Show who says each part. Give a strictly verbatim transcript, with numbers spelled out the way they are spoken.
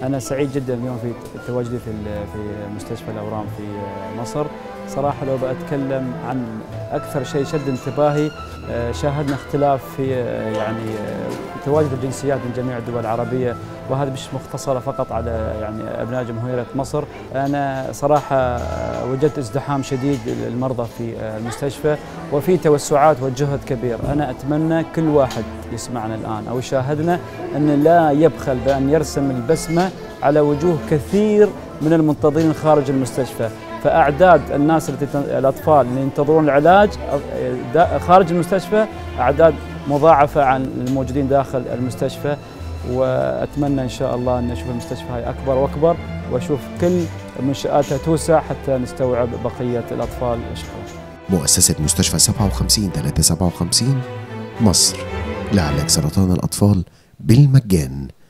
Speaker 1: أنا سعيد جدا اليوم في تواجدي في في مستشفى الأورام في مصر. صراحة لو بأتكلم عن أكثر شيء شد انتباهي، شاهدنا اختلاف في يعني تواجد الجنسيات من جميع الدول العربية، وهذا مش مختصرة فقط على يعني أبناء جمهورية مصر. أنا صراحة وجدت ازدحام شديد للمرضى في المستشفى، وفي توسعات وجهد كبير. أنا أتمنى كل واحد يسمعنا الآن أو يشاهدنا أن لا يبخل بأن يرسم البسمة على وجوه كثير من المنتظرين خارج المستشفى. فأعداد الناس التي الأطفال اللي ينتظرون العلاج خارج المستشفى أعداد مضاعفة عن الموجودين داخل المستشفى، وأتمنى إن شاء الله أن نشوف المستشفى هاي أكبر وأكبر، وأشوف كل منشآتها توسع حتى نستوعب بقية الأطفال. شكرا.
Speaker 2: مؤسسة مستشفى سبعة وخمسين ثلاثمئة وسبعة وخمسين مصر لعلاج سرطان الأطفال بالمجان.